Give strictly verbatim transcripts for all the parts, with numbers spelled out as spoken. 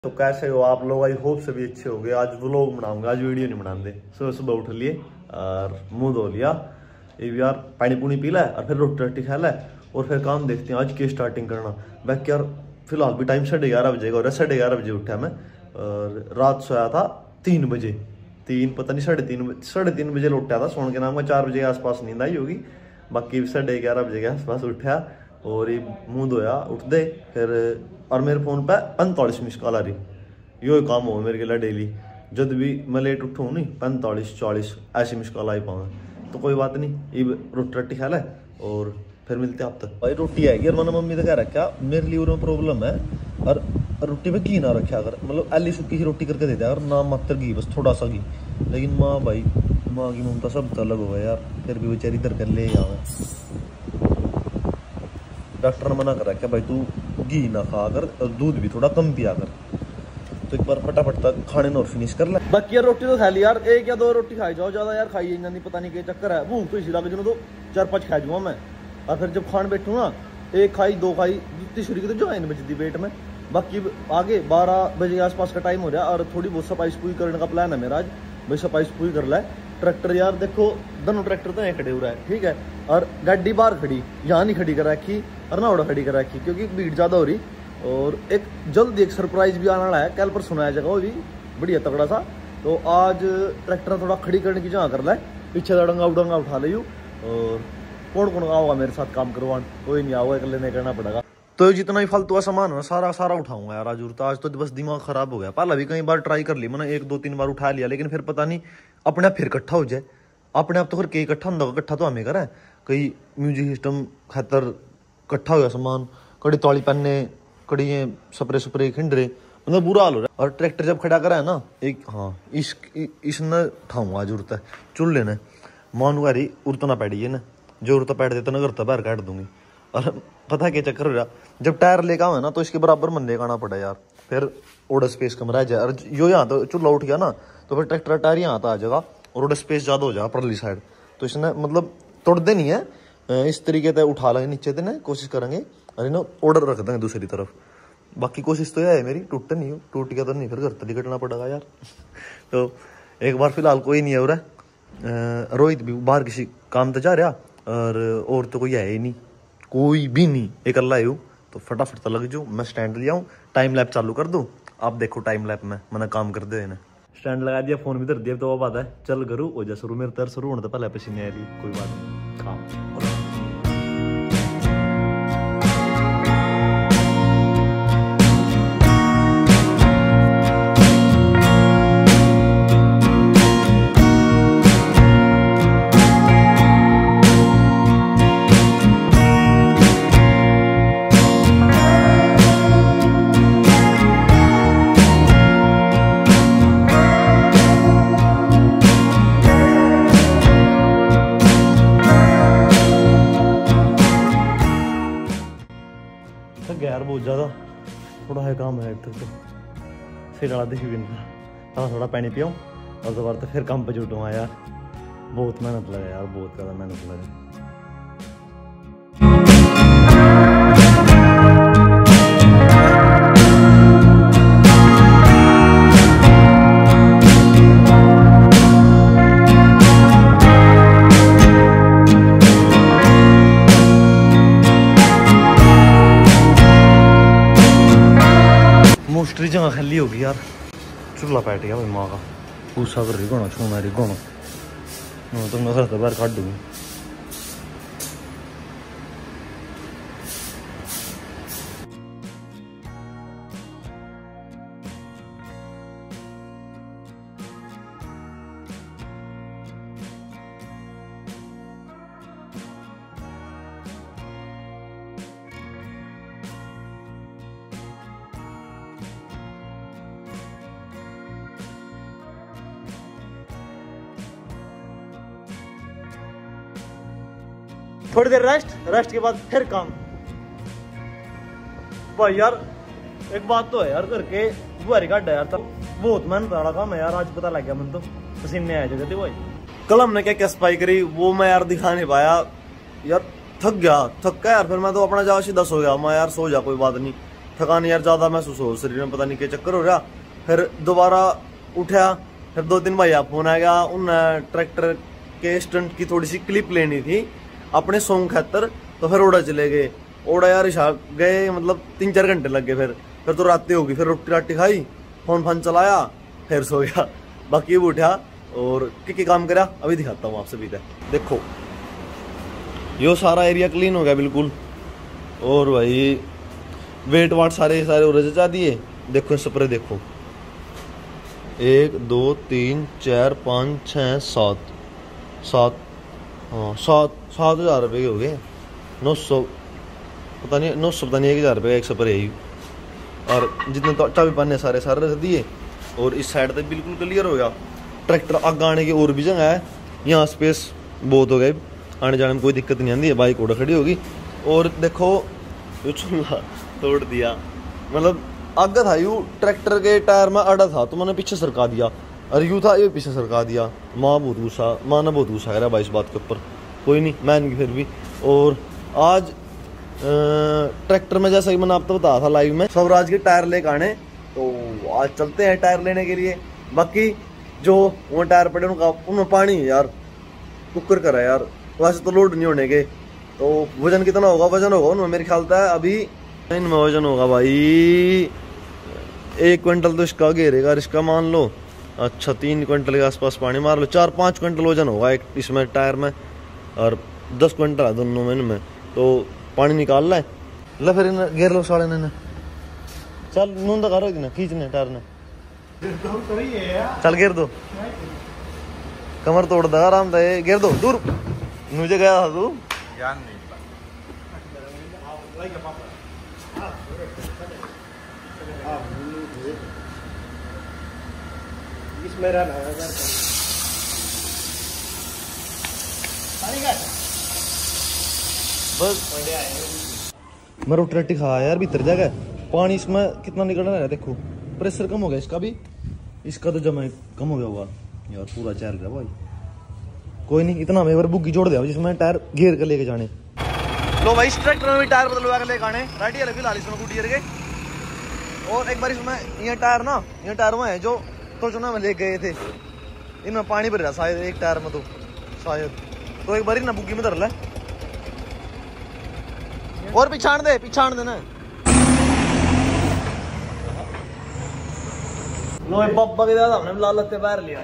तो कैसे हो आप लोग? आई होप सभी अच्छे हो गए। आज व्लॉग बनाऊंगा, आज वीडियो नहीं बनाते। सुबह सुबह उठ लिए और मुंह धो लिया, यार पानी पुनी पी ला और फिर रोटी रोटी खा ला और फिर काम देखते हैं आज की स्टार्टिंग करना। बैक यार फिलहाल भी टाइम साढ़े ग्यारह बजे और साढ़े ग्यारह बजे उठा मैं और रात सोया था तीन बजे तीन पता नहीं साढ़े तीन साढ़े तीन बजे लौटा था सोने के नाम का। चार बजे के आसपास नींद आई होगी, बाकी साढ़े ग्यारह बजे के आसपास उठा और ये मुंह धोया उठ दे फिर। और मेरे फ़ोन पे पैंतालीस मिस कॉल आ रही, यो काम हो मेरे के लिए डेली। जब भी मैं लेट उठूँ नहीं पैंतालीस चालीस ऐसी मिस कॉल आई पाऊँ, तो कोई बात नहीं, ये रोटी रोटी खा ले और फिर मिलते हैं आप तक। भाई रोटी आएगी और मैंने मम्मी तो कह रखा मेरे लिए में प्रॉब्लम है और रोटी पे घी ना रखा अगर, मतलब एली सूखी ही रोटी करके देता है और ना मात्र घी, बस थोड़ा सा घी। लेकिन माँ भाई माँ की ममता सब तो अलग हो गया यार, फिर भी बेचारी इधर कर ले आवे। डॉक्टर ने मना कर रखा भाई तू घी ना खा कर और दूध भी थोड़ा कम पिया कर। तो एक बार फटाफट तक खाने और फिनिश कर ले। बाकी यार रोटी तो खा ली यार, एक या दो रोटी खाई जाओ, ज्यादा यार खाइए नहीं, पता नहीं क्या चक्कर है। भूख तो इसी लगे जो तो चार पाँच खा जाऊँ मैं और फिर जब खान बैठूँ ना एक खाई दो खाई तीसरी की तो जो है बजती पेट में। बाकी आगे बारह बजे के आसपास का टाइम हो रहा है और थोड़ी बहुत सफाई सफाई करने का प्लान है मेरा आज। भाई सफाई सफाई कर ले। ट्रैक्टर यार देखो दोनों ट्रैक्टर तो यहाँ खड़े हो रहा है, ठीक है, और गाड़ी बाहर खड़ी, यहाँ नहीं खड़ी कर रखी और ना उड़ा खड़ी कर रखी क्योंकि भीड़ ज़्यादा हो रही। और एक जल्द एक सरप्राइज भी आने वाला है, कल पर सुनाया जाएगा वो भी बढ़िया तगड़ा सा। तो आज ट्रैक्टर थोड़ा खड़ी करने की जगह कर ले, पीछे डंगा उडंगा उठा ले और कौन कौन आओगा मेरे साथ काम करवान, कोई नहीं आओगा, अकेले नहीं करना पड़ेगा। तो जितना ही फालतू का सामान है सारा सारा उठाऊंगा यार आज। तो आज तो बस दिमाग खराब हो गया। पहला भी कई बार ट्राई कर ली मैंने, एक दो तीन बार उठा लिया, लेकिन फिर पता नहीं अपने आप फिर इकट्ठा हो जाए। अपने आप तो फिर कई इकट्ठा होगा, इकट्ठा तो हमें करा कई म्यूजिक सिस्टम खातर इकट्ठा हो गया सामान, कड़ी तौली पन्ने कड़ी स्प्रे स्प्रे खिंडरे, मतलब बुरा हाल हो रहा है। और ट्रैक्टर जब खड़ा करा है ना एक, हाँ इस इसने उठाऊंगा जरूरत है चुन लेना मानू गारी उड़ता ना पैड़ी है ना, जो उड़ता पैड देता ना करता बाहर काट दूंगी। और पता क्या चक्कर हो रहा, जब टायर लेकर आवे ना तो इसके बराबर मन लेकर आना पड़ा यार, फिर ओडर स्पेस कम रह जाए। और यो यहाँ तो चूल्हा उठ गया ना तो फिर ट्रैक्टर टायर यहाँ आता आ जाएगा और ओडर स्पेस ज़्यादा हो जाएगा परली साइड। तो इसने मतलब तोड़ते नहीं है, इस तरीके से उठा लेंगे नीचे देने कोशिश करेंगे और ना ऑर्डर रख देंगे दूसरी तरफ। बाकी कोशिश तो यह है मेरी, टूटता नहीं हो, टूट गया तो नहीं फिर घर तक कटना पड़ेगा यार। तो एक बार फिलहाल कोई नहीं है हो रहा, रोहित भी बाहर किसी काम तो जा रहा और और तो कोई है ही नहीं, कोई भी नहीं, एक अल्लाह है। तो फटाफट तो लग जाऊँ, मैं स्टैंड ले आऊँ, टाइम लैप चालू कर दूँ। आप देखो टाइम लैप में मैंने काम कर दे, स्टैंड लगा दिया, फोन भी धर दिया, तो वो बात है चल करूँ हो जा शुरू। मेरे तर शुरू होने तो पहले पसीने आ रही, कोई बात नहीं काम। यार बहुत ज़्यादा थोड़ा है काम है तो फिर आला देखी भी हाँ थोड़ा पानी पियाऊँ और दोबारा तो फिर काम पे जुटूँगा यार। बहुत मेहनत लगा यार, बहुत ज़्यादा मेहनत लगा। मोस्टली जगह खाली होगी यार, चूल्हा बैठ गया भाई माँ का भूसा कर रही गोना छोना रही गोना, तो मैं घर बाहर काट दूंगी। थोड़ी देर रेस्ट, रेस्ट के बाद फिर काम। भाई यार एक बात तो है यार, करके बुआरी काट यार, तो बहुत मेहनत वाला काम है यार। आज पता लग गया मन तो पसीने आए जगह थे भाई। कल हमने क्या क्या सफाई करी वो मैं यार दिखा नहीं पाया यार, थक गया थक गया यार। फिर मैं तो अपना जाओ सीधा सो गया, मैं यार सो जा कोई बात नहीं, थकान यार ज़्यादा महसूस हो शरीर में, पता नहीं क्या चक्कर हो रहा। फिर दोबारा उठा, फिर दो दिन भाई फोन आ गया, उन ट्रैक्टर के स्टंट की थोड़ी सी क्लिप लेनी थी अपने सॉन्ग खातर, तो फिर ओड़ा चले गए। ओड़ा यार इशा गए, मतलब तीन चार घंटे लग गए। फिर फिर तो रातें होगी, फिर रोटी राटी खाई, फोन फोन चलाया, फिर सो गया। बाकी वो उठा और क्या काम करा अभी दिखाता हूँ आपसे। भी देखो यो सारा एरिया क्लीन हो गया बिल्कुल, और भाई वेट वाट सारे सारे और जचा दिए। देखो स्प्रे देखो, एक दो तीन चार पाँच छः सात सात हाँ सात सात हज़ार रुपये के हो गए। नौ सौ पता नहीं नौ सौ पता नहीं एक हज़ार रुपये एक स्प्रे ही। और जितने तो चाबी पाने सारे सारे रख दिए, और इस साइड तक बिल्कुल क्लियर हो गया। ट्रैक्टर आगे आने की और भी जगह है, यहाँ स्पेस बहुत हो गए, आने जाने में कोई दिक्कत नहीं आती है। बाइक ओड़ा खड़ी होगी। और देखो ये चूल्हा तोड़ दिया, मतलब आगे था यू ट्रैक्टर के टायर में अड़ा था तो मैंने पीछे सरका दिया, और यू था ये पीछे सरका दिया। माँ बहुत गुस्सा, माँ ने बहुत गुस्सा करा भाई इस बात के ऊपर, कोई नहीं मैन की फिर भी। और आज ट्रैक्टर में जैसा कि मैंने आपको बताया था लाइव में, स्वराज के टायर लेकर आने, तो आज चलते हैं टायर लेने के लिए। बाकी जो वो टायर पड़े उनका उनमें पानी है यार, कुकर करा यार, वैसे तो लोड नहीं होने के। तो वजन कितना होगा, वजन होगा उनमें मेरे ख्याल था अभी इनमें वजन होगा भाई एक क्विंटल तो इसका घेरेगा, इसका मान लो अच्छा तीन क्विंटल के आसपास पानी मार लो, चार पाँच क्विंटल वजन होगा एक इसमें टायर में, और दस क्विंटल है दोनों में इनमें। तो पानी निकाल ला ला फिर घेर लो साले ने, चल नूंदा करो ना खींचने टायर ने, चल घेर दो, कमर तोड़ देगा आराम से, घेर दो दूर। मुझे गया था तू इसमें बस मैं रोटी रोटी खाया यार भीतर जगह पानी इसमें कितना निकल रहा है। देखो प्रेशर कम हो गया इसका भी, इसका तो जमा कम हो गया होगा यार, पूरा चल रहा भाई। कोई नहीं, इतना हमें बुग्गी जोड़ दिया जिसमें टायर घेर कर लेके जाने। लो भाई इस ट्रैक्टर में भी टायर बदलवा के लेके आने, राइट लगी लाल इसमें गुडियर के। और एक बार इसमें ये टायर ना ये टायर में है जो तो चुना में ले गए थे, इनमें पानी भर रहा शायद एक टायर में, तो शायद तो एक बार ना बुग्गी में धर ले और पिछाड़ दे पिछाड़ देना। लो पापा के दादा हमने लाल लत्ते पैर लिया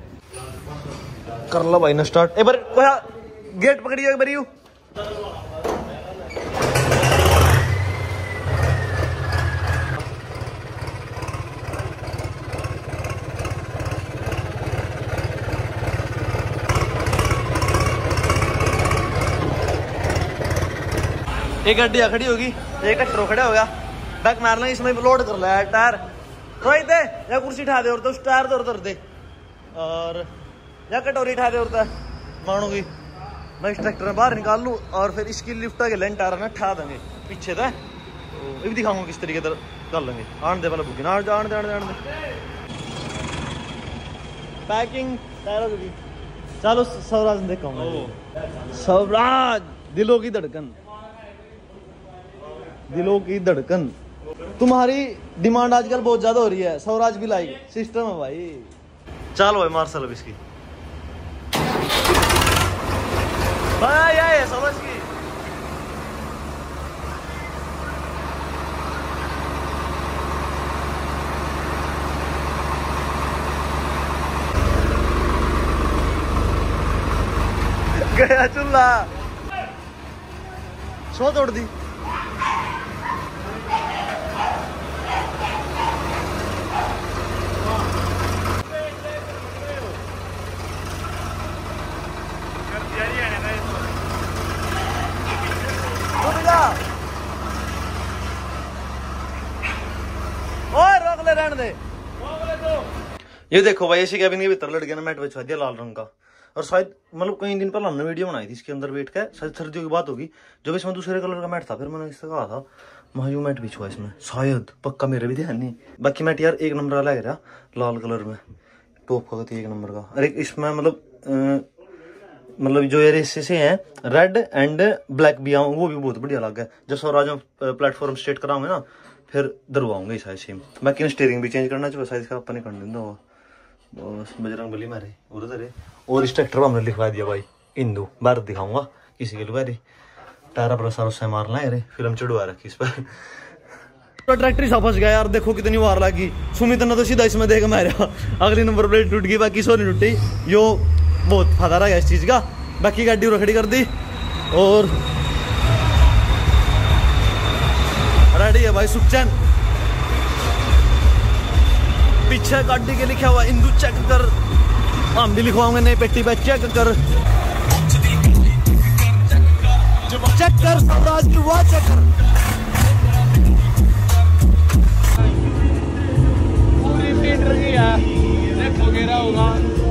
कर लो भाई ना स्टार्ट। एक बार गेट पकड़िए एक बार यू एक गड्डिया खड़ी होगी, एक ट्रैक्टर खड़ा हो गया, बैक मार लेंगे, इसमें लोड कर लिया टायर। रोहित दे या कुर्सी उठा दे और तो टायर तो उधर दे, और या कटोरी उठा दे और मानोगी मैं इस ट्रैक्टर में बाहर निकाल लूँ, और फिर इसकी लिफ्ट के लें टायर में ठा देंगे पीछे तक, तो ये भी दिखाऊंगा किस तरीके से कर लेंगे। आन दे पहले बुकी ना आन दे आन दे आन दे पैकिंग टायरों की। चलो स्वराज देखा स्वराज दिलों की धड़कन, दिलों की धड़कन। तुम्हारी डिमांड आजकल बहुत ज्यादा हो रही है, स्वराज भी लाइक सिस्टम है भाई। चलो भाई मार सर्विस की भाई, ये स्वराज की गया चूल्हा सो तोड़ दी। रोक ले रहने दे। ये देखो भाई ऐसी कैबिन के भीतर लड़के ने मैट बिछवा दिया लाल रंग का, और शायद मतलब कई दिन पहले हमने वीडियो बनाई थी इसके अंदर बैठ के, शायद सर्दियों की बात होगी, जब इसमें दूसरे कलर का मैट था, फिर मैंने इससे कहा था महायू मैट बिछवा इसमें, शायद पक्का मेरे भी ध्यान नहीं। बाकी मैट यार एक नंबर वाला है लाल कलर में, टॉप का एक नंबर का। अरे इसमें मतलब मतलब जो ये रेसे से हैं रेड एंड ब्लैक भी आऊँ वो भी बहुत बढ़िया लग है। जब स्वराज में प्लेटफॉर्म स्ट्रेट कराऊंगे ना फिर दरवाऊंगे शायद सेम। बाकी स्टीयरिंग भी चेंज करना चाहिए, शायद अपन कर देना हो बस। बजरंग बली मारे उधर। और इस ट्रैक्टर पर हमने लिखवा दिया भाई हिंदू, बाहर दिखाऊंगा किसी के लिए। टायरा पर सारा उससे मारना है, फिल्म चढ़वा रखी इस पर। तो ट्रैक्टर सा फंस गया यार, देखो कितनी वार लगी। सुमित ने तो सीधा इसमें देख मारा, अगली नंबर प्लेट टूट गई, बाकी सो नहीं टूटी। यो बहुत फायदा रहा इस चीज का। बाकी गाड़ी रखड़ी कर दी और रेडी है भाई सुखचैन। पीछे गाड़ी के लिखा हुआ हिंदू चेक कर, हम भी लिखवाओगे नई पेटी पे चेक कर, चेक कर स्वराज की वाह चेक कर। पूरी फीट रही है, देखो गिरा होगा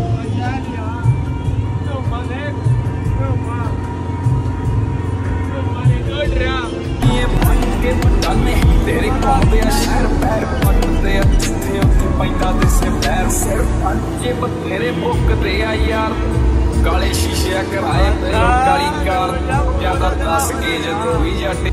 तेरे कौंदे शहर पैर पटदे जिथे उत्थे पैंदा दिसे पैर सिर पंजे बथेरे भुकदे आ यार काले शीशे कराए ते काली कार ज्यादा दस के जदों भी जट।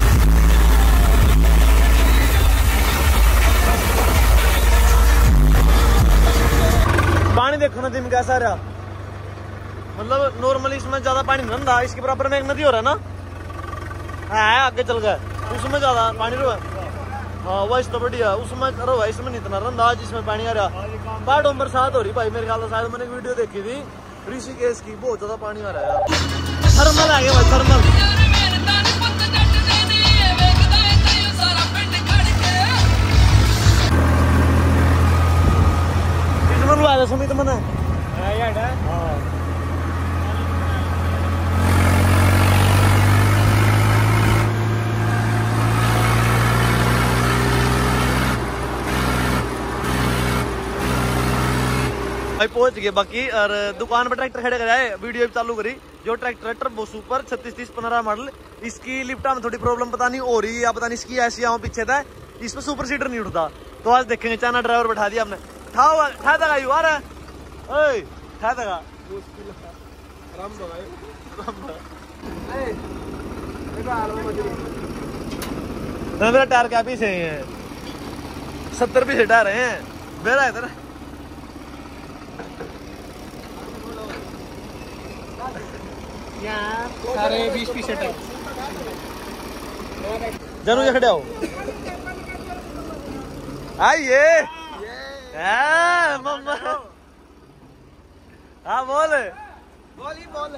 पानी देखो ना दिन कैसा रहा, मतलब नॉर्मली इसमें ज्यादा पानी नहीं रहा, इसके बराबर में एक नदी हो रहा है ना, है आगे चल गया उसमें ज्यादा पानी रो है। हाँ वही तो बढ़िया, उसमें रो है, इसमें नहीं इतना रंधा आज इसमें पानी आ रहा। पहाड़ों पर बरसात हो रही भाई, मेरे ख्याल से शायद मैंने वीडियो देखी थी ऋषिकेश की, बहुत ज्यादा पानी आ रहा है। थर्मल आ गया भाई, थर्मल सुमित मना भाई पहुंच गए। बाकी और दुकान पर ट्रैक्टर खड़े कराए, वीडियो भी चालू करी। जो ट्रैक्टर टर्बो सुपर छत्तीस तीस पंद्रह मॉडल, इसकी लिफ्टा में थोड़ी प्रॉब्लम पता नहीं हो रही या पता नहीं इसकी ऐसी आओ पीछे था, इसमें सुपर सीटर नहीं उठता। तो आज देखेंगे, चाना ड्राइवर बैठा दिया हमने, ठा ठा देगा यू आ रहा है, ठा देगा मेरा टायर क्या पीछे है, सत्तर पीछे टायर हैं मेरा इधर। सारे बीस पीस जनू ये खड़े हो आइए मम्मा। हाँ बोल बोल ही बोल।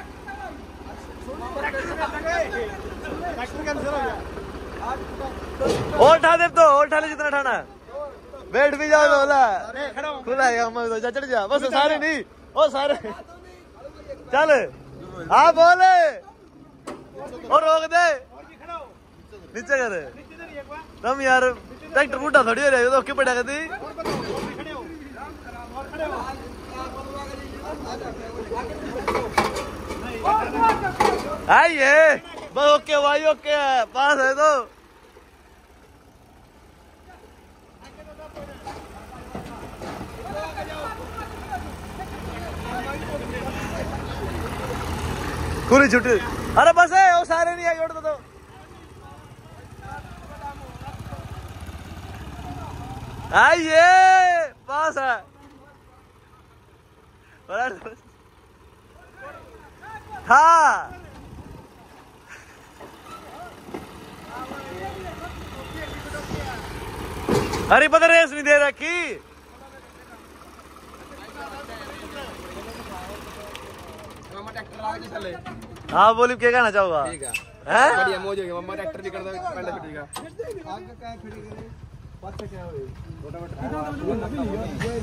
और उठा दे तो, और उठा ले जितना उठाना, बैठ भी जाओ बोला खुला है जा, चढ़ जा बस, सारे नहीं ओ सारे चल। हाँ बोले और रोक दे नीचे कर तुम यार, ट्रैक्टर बूढ़ा थोड़ी हो रहा है तो पड़ा कर दी। आइए बस ओके भाई, ओके पास है तो पूरी छुट्टी। अरे बस है वो सारे नहीं आए, तो आइए पास है। हाँ अरे पता रेस नहीं दे रखी। हाँ बोली क्या कहना चाहोगा? ठीक है बढ़िया मौज हो गया, मम्मा ट्रैक्टर भी कर दो पैंडा फिटेगा। आगे क्या फिटेगा? पास से क्या होए?